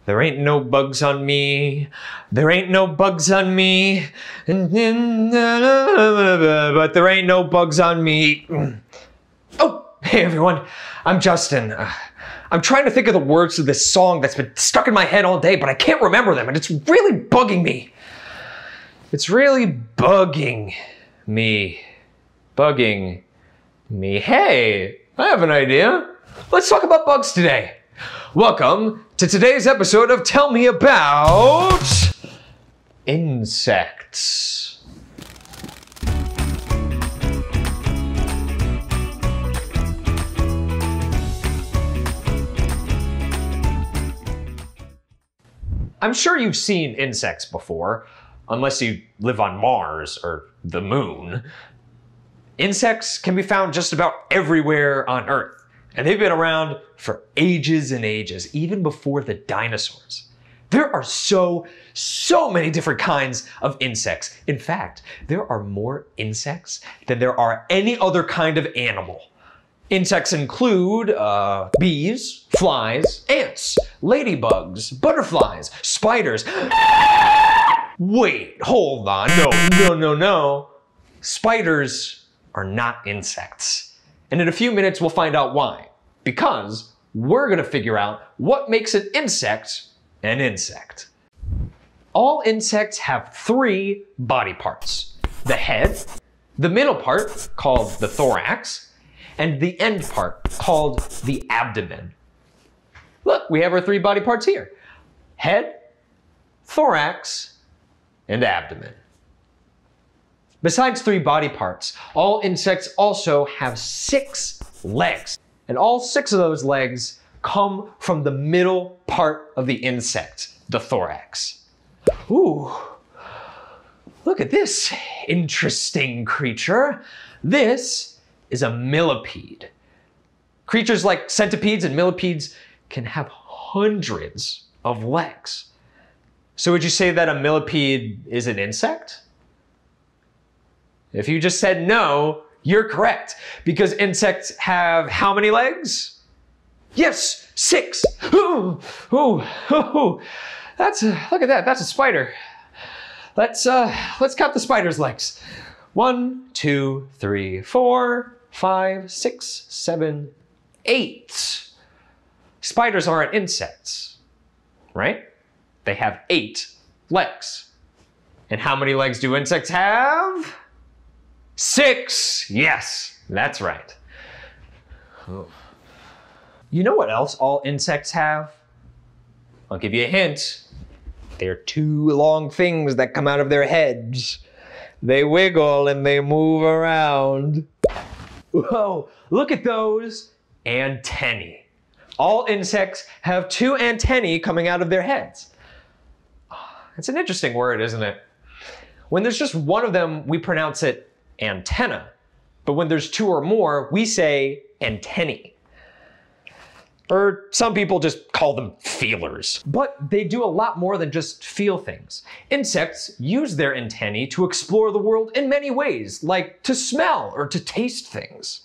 There ain't no bugs on me. There ain't no bugs on me. But there ain't no bugs on me. Oh, hey everyone. I'm Justin. I'm trying to think of the words to this song that's been stuck in my head all day, but I can't remember them, and it's really bugging me. It's really bugging me. Bugging me. Hey, I have an idea. Let's talk about bugs today. Welcome to today's episode of Tell Me About Insects. I'm sure you've seen insects before, unless you live on Mars or the moon. Insects can be found just about everywhere on Earth, and they've been around for ages and ages, even before the dinosaurs. There are so many different kinds of insects. In fact, there are more insects than there are any other kind of animal. Insects include bees, flies, ants, ladybugs, butterflies, spiders. Wait, hold on. No. Spiders are not insects. And in a few minutes, we'll find out why. Because we're gonna figure out what makes an insect an insect. All insects have three body parts: the head, the middle part, called the thorax, and the end part, called the abdomen. Look, we have our three body parts here: head, thorax, and abdomen. Besides three body parts, all insects also have 6 legs. And all 6 of those legs come from the middle part of the insect, the thorax. Ooh, look at this interesting creature. This is a millipede. Creatures like centipedes and millipedes can have hundreds of legs. So would you say that a millipede is an insect? If you just said no, you're correct, because insects have how many legs? Yes, 6. Ooh. Look at that. That's a spider. Let's count the spider's legs. 1, 2, 3, 4, 5, 6, 7, 8. Spiders aren't insects, right? They have 8 legs. And how many legs do insects have? 6. Yes, that's right. Oh. You know what else all insects have? I'll give you a hint. They're 2 long things that come out of their heads. They wiggle and they move around. Whoa, look at those antennae. All insects have 2 antennae coming out of their heads. It's an interesting word, isn't it? When there's just one of them, we pronounce it antenna. But when there's 2 or more, we say antennae. Or some people just call them feelers. But they do a lot more than just feel things. Insects use their antennae to explore the world in many ways, like to smell or to taste things.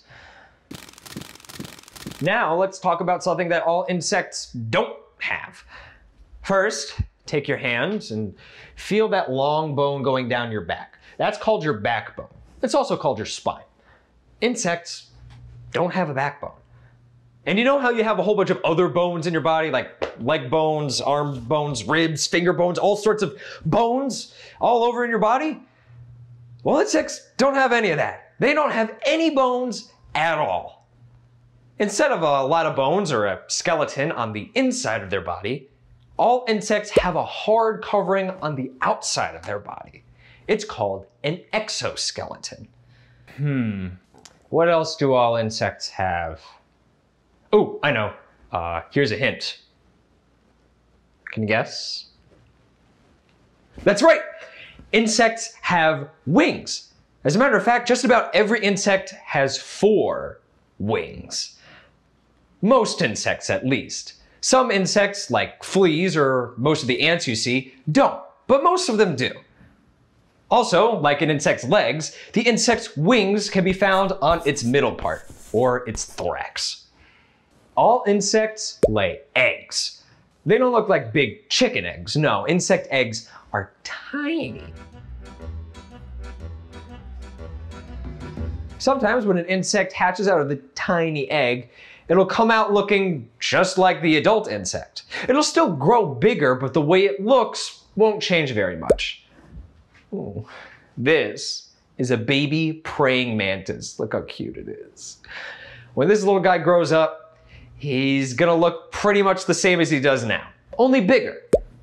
Now let's talk about something that all insects don't have. First, take your hand and feel that long bone going down your back. That's called your backbone. It's also called your spine. Insects don't have a backbone. And you know how you have a whole bunch of other bones in your body, like leg bones, arm bones, ribs, finger bones, all sorts of bones all over in your body? Well, insects don't have any of that. They don't have any bones at all. Instead of a lot of bones or a skeleton on the inside of their body, all insects have a hard covering on the outside of their body. It's called an exoskeleton. What else do all insects have? Oh, I know. Here's a hint. Can you guess? That's right. Insects have wings. As a matter of fact, just about every insect has 4 wings. Most insects, at least. Some insects, like fleas or most of the ants you see, don't, but most of them do. Also, like an insect's legs, the insect's wings can be found on its middle part, or its thorax. All insects lay eggs. They don't look like big chicken eggs. No, insect eggs are tiny. Sometimes when an insect hatches out of the tiny egg, it'll come out looking just like the adult insect. It'll still grow bigger, but the way it looks won't change very much. Ooh, this is a baby praying mantis. Look how cute it is. When this little guy grows up, he's gonna look pretty much the same as he does now, only bigger.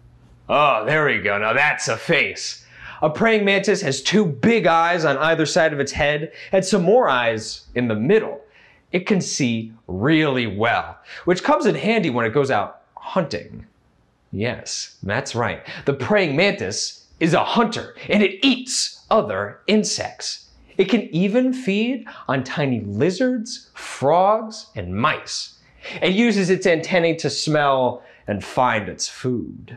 Oh, there we go. Now that's a face. A praying mantis has two big eyes on either side of its head and some more eyes in the middle. It can see really well, which comes in handy when it goes out hunting. Yes, that's right. The praying mantis is a hunter and it eats other insects. It can even feed on tiny lizards, frogs, and mice. It uses its antennae to smell and find its food.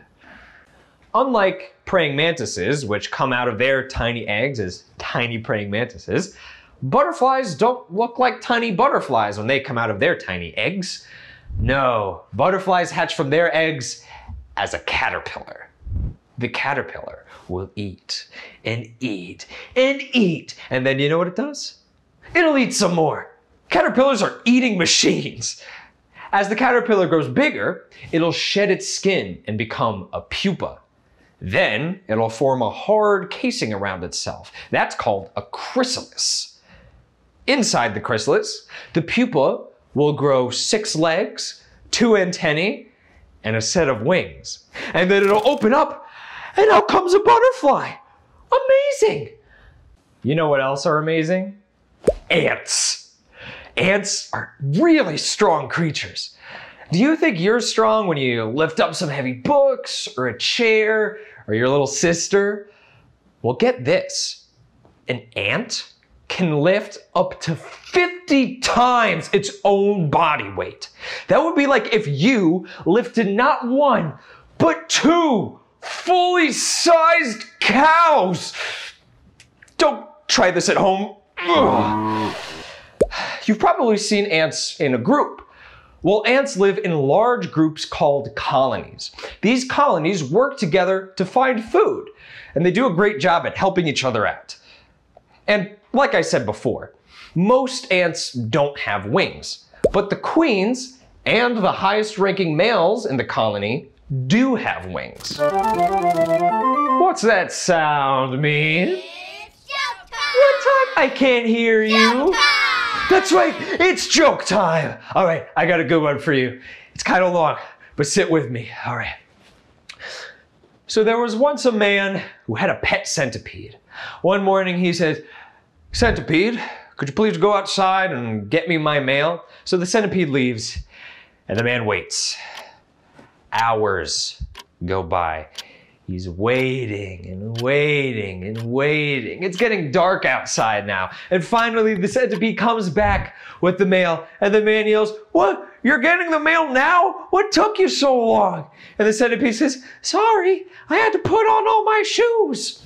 Unlike praying mantises, which come out of their tiny eggs as tiny praying mantises, butterflies don't look like tiny butterflies when they come out of their tiny eggs. No, butterflies hatch from their eggs as a caterpillar. The caterpillar will eat and eat and eat, and then you know what it does? It'll eat some more. Caterpillars are eating machines. As the caterpillar grows bigger, it'll shed its skin and become a pupa. Then it'll form a hard casing around itself. That's called a chrysalis. Inside the chrysalis, the pupa will grow 6 legs, 2 antennae, and a set of wings. And then it'll open up, and out comes a butterfly. Amazing! You know what else are amazing? Ants. Ants are really strong creatures. Do you think you're strong when you lift up some heavy books or a chair or your little sister? Well, get this. An ant can lift up to 50 times its own body weight. That would be like if you lifted not 1, but 2 fully sized cows. Don't try this at home. Ugh. You've probably seen ants in a group. Well, ants live in large groups called colonies. These colonies work together to find food, and they do a great job at helping each other out. And like I said before, most ants don't have wings, but the queens and the highest ranking males in the colony do have wings. What's that sound mean? It's joke time! What time? I can't hear you. Joke time! That's right, it's joke time. All right, I got a good one for you. It's kind of long, but sit with me. All right. So there was once a man who had a pet centipede. One morning he said, "Centipede, could you please go outside and get me my mail?" So the centipede leaves and the man waits. Hours go by. He's waiting and waiting and waiting. It's getting dark outside now. And finally the centipede comes back with the mail and the man yells, "What? You're getting the mail now? What took you so long?" And the centipede says, "Sorry, I had to put on all my shoes."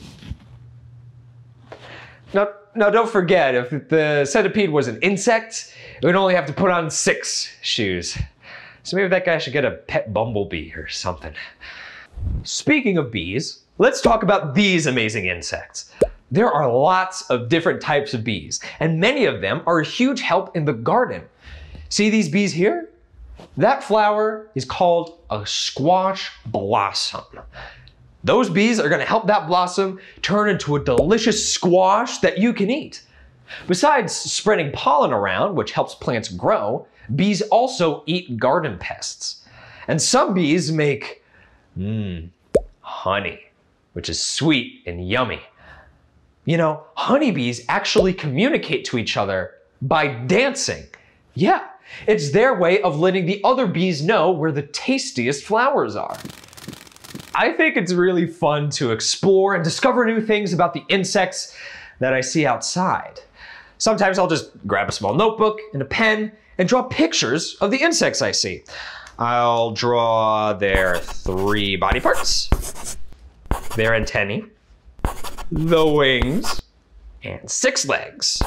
Now don't forget, if the centipede was an insect, it would only have to put on 6 shoes. So maybe that guy should get a pet bumblebee or something. Speaking of bees, let's talk about these amazing insects. There are lots of different types of bees, and many of them are a huge help in the garden. See these bees here? That flower is called a squash blossom. Those bees are going to help that blossom turn into a delicious squash that you can eat. Besides spreading pollen around, which helps plants grow, bees also eat garden pests. And some bees make honey, which is sweet and yummy. You know, honeybees actually communicate to each other by dancing. Yeah, it's their way of letting the other bees know where the tastiest flowers are. I think it's really fun to explore and discover new things about the insects that I see outside. Sometimes I'll just grab a small notebook and a pen and draw pictures of the insects I see. I'll draw their 3 body parts, their antennae, the wings, and 6 legs.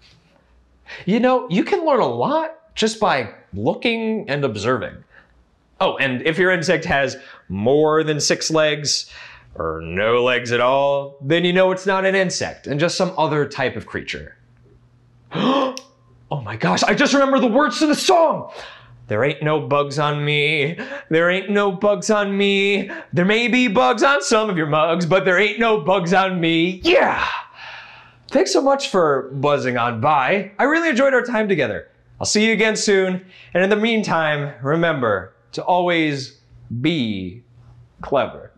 You know, you can learn a lot just by looking and observing. Oh, and if your insect has more than 6 legs, or no legs at all, then you know it's not an insect and just some other type of creature. Oh my gosh, I just remember the words to the song. There ain't no bugs on me. There ain't no bugs on me. There may be bugs on some of your mugs, but there ain't no bugs on me. Yeah! Thanks so much for buzzing on by. I really enjoyed our time together. I'll see you again soon. And in the meantime, remember to always be clever.